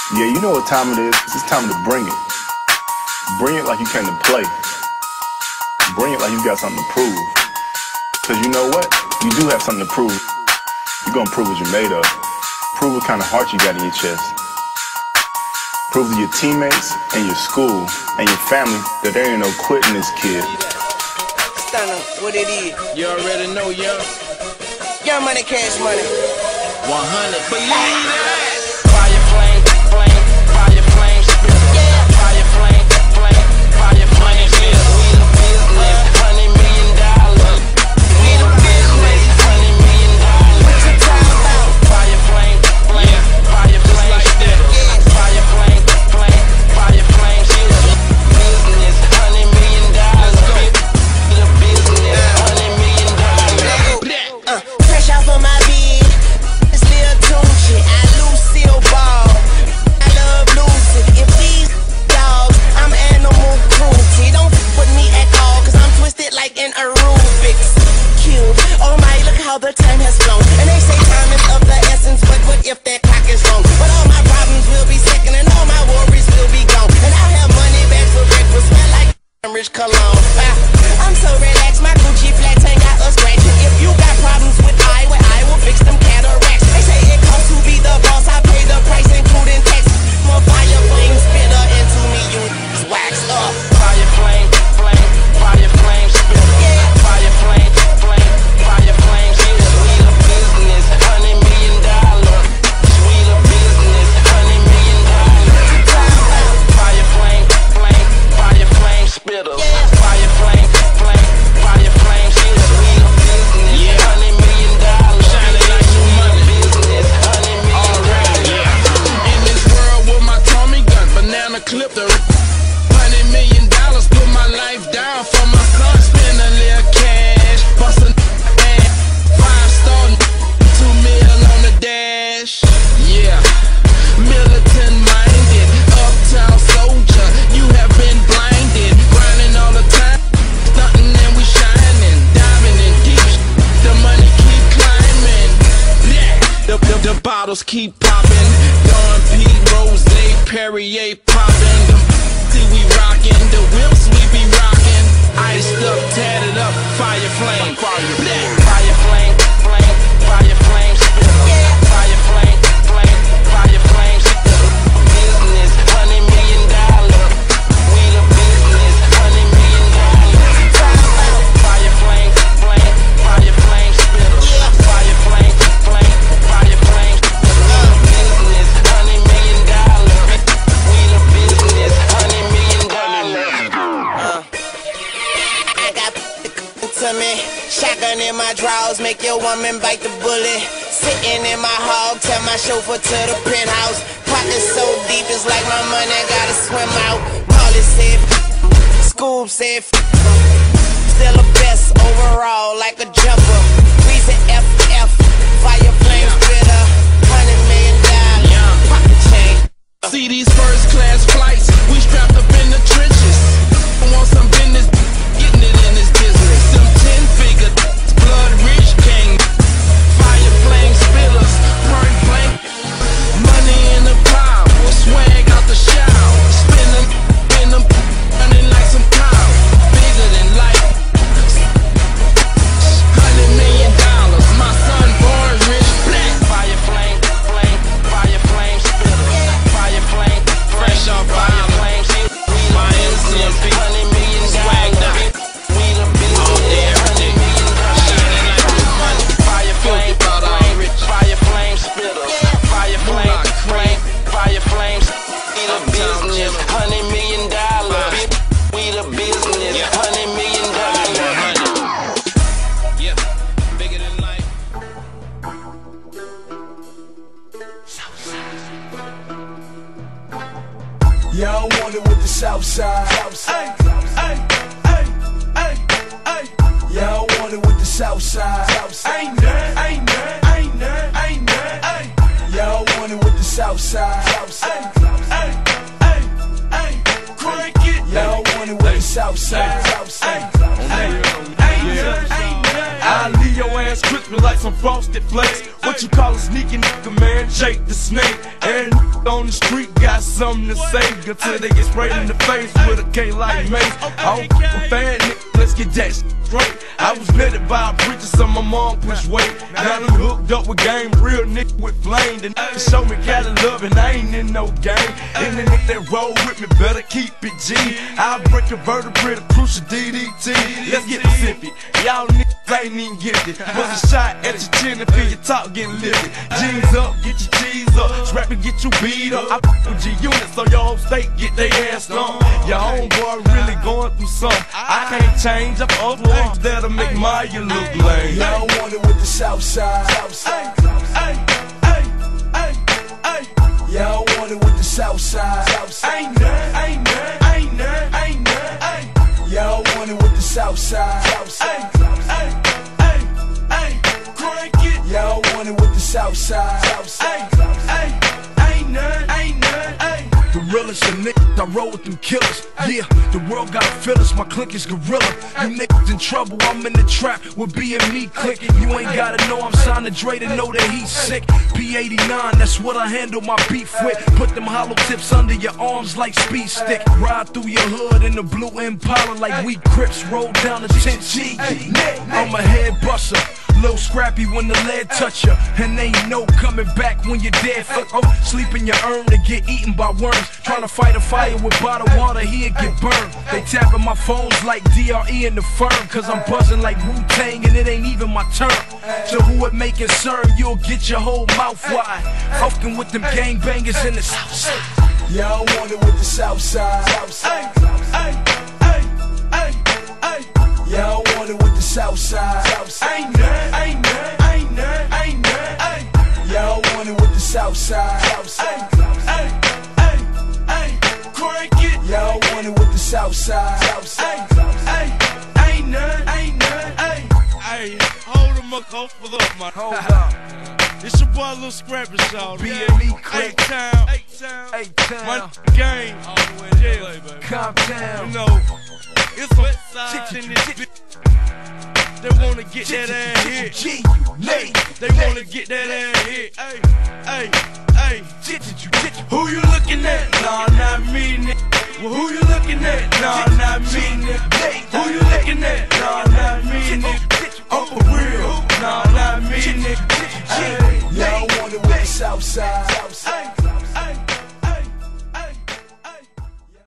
Yeah, you know what time it is. It's time to bring it. Bring it like you came to play. Bring it like you got something to prove. Cause you know what? You do have something to prove. You're gonna prove what you're made of. Prove what kind of heart you got in your chest. Prove to your teammates and your school and your family that there ain't no quitting this kid. Stunner, what it is? You already know, young. Young Money, Cash Money. 100. Believe it. Fire flame, flame, fire flame, yeah. Fire flame, flame, fire flame, yeah. We the business, $100 million. We the business, $100 million. What you talking about? Fire flame, flame, fire flame, like that. Yeah. Fire flame, flame, fire flame, yeah. Business, $100 million. We the business, $100 million. Fresh off of my beat, it's Lil Tunechi. I Lucille Ball. I love Lucy. If these dogs, I'm animal cruelty. Don't with me at all, cause I'm twisted like an Rubik's Cube. Oh my, look how the time has flown. And they say time is of the essence, but what if that clock is wrong? But all my problems will be second, and all my worries will be gone. And I'll have money back for breakfast, smell like rich cologne. I'm so relaxed, my Gucci flats ain't got a scratch. If you got problems with I will fix them cataracts. They say it costs to be the boss, I pay the price, including tax. I'm a fire flame spitter, and to me you wax up. Fire flame, flame, fire flame spitter. Yeah. Fire flame, flame, fire flame spitter. We the business, $100 million. We the business, $100 million. Fire flame, flame, fire flame spitter. Yeah. Fire flame, flame, fire flame spitter. We the business, $100 million. Shining like new money. Business, $100 million. Alright, yeah. In this world with my Tommy gun, banana clip the $100 million. Put my life down for my son. Spend a little cash, bust a ass. 5-star, 2 mil on the dash. Yeah, militant minded, uptown soldier. You have been blinded, grinding all the time, stunting and we shining, diving in deep. The money keep climbing. Yeah. The bottles keep popping. Don P, Rose, Perrier popping. See we rockin', the whips we be rockin'. Iced up, tatted up, fire flame. Fire flame, flame, fire flame, spitter. Yeah. Fire flame, flame, fire flame, spitter. Business, $100 million. We the business, $100 million. Fire flame, flame, fire flame, spitter. Yeah. Fire flame, flame, fire flame, spitter. Business, $100 million. We the business, $100 million. I got to me, shotgun in my drawers, make your woman bite the bullet. Sitting in my hog, tell my chauffeur to the penthouse. Pocket so deep, it's like my money gotta swim out. Molly said, Scoob said, still the best overall, like a jumper. Weezy FF, fire flame spitter, $100 million. Pocket chain. See these first class flights, we strapped up in the trenches. Want some business, getting it in this business. Some 10-figure, blood rich king. Fire flame spitters, point blank. Money in the pile, swag out the shower. Spin them, running like some cow. Bigger than life. $100 million, my son born rich black. Fire flame, flame, fire flame spitter. Fire flame, fresh off fire flame spitter. My MCMP, $100 million. Swagged up. We the business, $100 million. Shining like new money. Fire flame, flame, fire flame spitter. Fire flame, flame, fire flame. We the business, $100 million. We the business, $100 million. Yeah, bigger than life. Yeah, I want it with the south side. Ay, ay, ay, ay, ay. Yeah, I want it with the south side. Ain't none, ain't none, ain't none, ain't none. Ay. Yeah, I want it with the south side. Ay, ay, ay, ay. Crank it. Yeah, I want it with the south side. Ay, ay, ain't none, ain't none. I leave your ass crispy like some frosted flakes. What you call a sneaky nigga, man? Jake the Snake. And on the street got something to say until they get sprayed in the face with a K like Mace. I don't a fan, nigga, let's get that straight. I was vetted by a preacher, so my mom pushed weight. Now I'm hooked up with game, real nigga with flame. The nigga show me Cali love and I ain't in no game. And the nigga that roll with me better keep it G. I'll break a vertebrae, the crucial DDT. Let's get Pacific, y'all niggas ain't even gifted. Bust a shot at your chin and feel your top getting lifted. Jeans up, get your cheese up, scrap and get you beat up. I with G-Unit so your whole state get they ass stomped. Your homeboy really going through something. I can't change up other ones that'll make Maya look lame. Y'all want it with the south side. Y'all want it with the south side. Ain't none. Y'all want it with the south side. Crank it. Y'all want it with the south side. Ain't none. The realest of niggas, I roll with them killers. Yeah, the world gotta feel us, my clique is gorilla. You niggas in trouble, I'm in the trap with BME click. You ain't gotta know I'm signed to Dre to know that he's sick. P89, that's what I handle my beef with. Put them hollow tips under your arms like speed stick. Ride through your hood in the blue Impala like we Crips. Roll down the 10G. I'm a head buster. Little scrappy when the lead touch ya, and ain't no coming back when you're dead. Fuck off, sleep in your urn to get eaten by worms. Trying to fight a fire with bottled water, he'll get burned. They tapping my phones like DRE in the firm, cause I'm buzzing like Wu-Tang and it ain't even my turn. So who it may concern, you'll get your whole mouth wide. Fucking with them gangbangers in the south side. Y'all want it with the south side. Y'all want it with the south side. Ain't none. Y'all want it with the south side. Crank it. Y'all want it with the south side. Ain't none. Hey, hold them up, man. Hold up. It's your boy Lil Scrappy, y'all. BME click. H-Town. H-Town. My gang. All the way to LA, baby. Comptown. You know, it's a west side in this bitch. They wanna get that ass hit. They wanna get that ass hit. Hey. Who you looking at? Nah, not me, nigga. Well, who you looking at? Nah, not me, nigga.